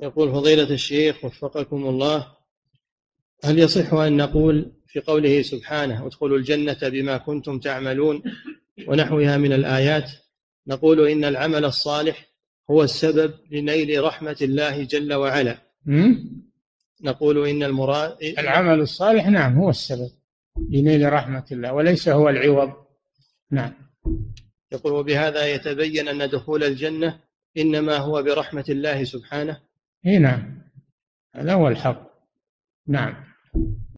يقول فضيلة الشيخ وفقكم الله، هل يصح أن نقول في قوله سبحانه ادخلوا الجنة بما كنتم تعملون ونحوها من الآيات، نقول إن العمل الصالح هو السبب لنيل رحمة الله جل وعلا؟ نقول إن المراد العمل الصالح نعم هو السبب لنيل رحمة الله وليس هو العوض. نعم. يقول وبهذا يتبين أن دخول الجنة إنما هو برحمة الله سبحانه. نعم هذا هو الحق. نعم.